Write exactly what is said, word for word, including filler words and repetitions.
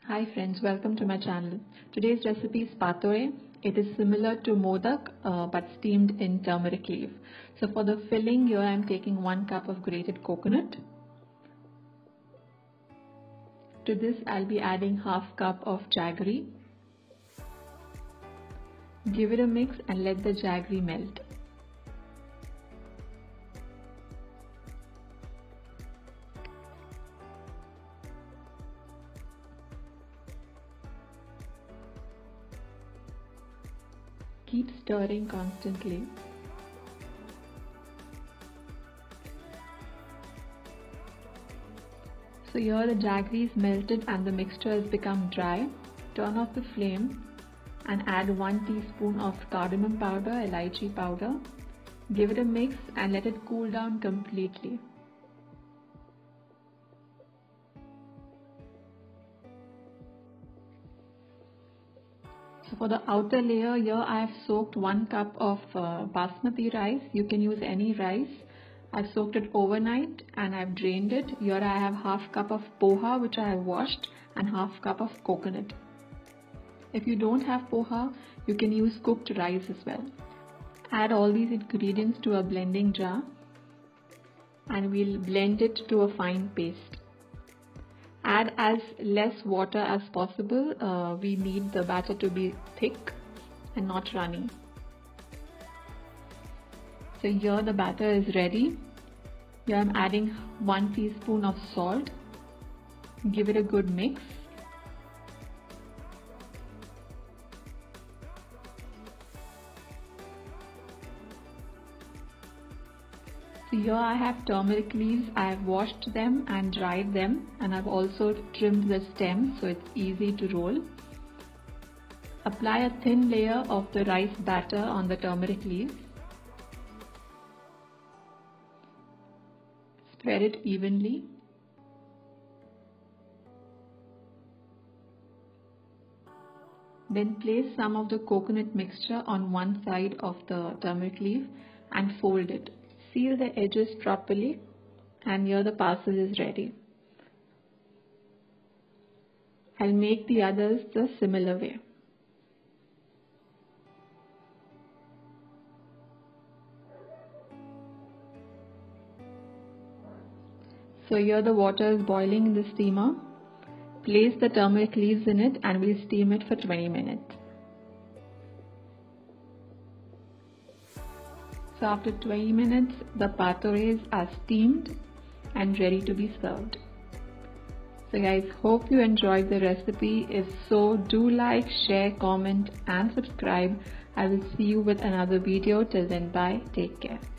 Hi friends, welcome to my channel. Today's recipe is patore. It is similar to modak uh, but steamed in turmeric leaf. So for the filling here I am taking one cup of grated coconut. To this I'll be adding half cup of jaggery. Give it a mix and let the jaggery melt. Keep stirring constantly. So here the jaggery is melted and the mixture has become dry. Turn off the flame and add one teaspoon of cardamom powder, elaichi powder. Give it a mix and let it cool down completely. So for the outer layer here I have soaked one cup of uh, basmati rice. You can use any rice. I've soaked it overnight and I've drained it. Here I have half cup of poha which I have washed and half cup of coconut. If you don't have poha, you can use cooked rice as well. Add all these ingredients to a blending jar and we'll blend it to a fine paste. Add as less water as possible. Uh, we need the batter to be thick and not runny. So here the batter is ready. Here I'm adding one teaspoon of salt. Give it a good mix. So here I have turmeric leaves. I have washed them and dried them, and I've also trimmed the stem so it's easy to roll. Apply a thin layer of the rice batter on the turmeric leaves. Spread it evenly. Then place some of the coconut mixture on one side of the turmeric leaf and fold it. Seal the edges properly and here the parcel is ready. I'll make the others the similar way. So here the water is boiling in the steamer. Place the turmeric leaves in it and we'll steam it for twenty minutes. So after twenty minutes, the patores are steamed and ready to be served. So guys, hope you enjoyed the recipe. If so, do like, share, comment and subscribe. I will see you with another video. Till then, bye. Take care.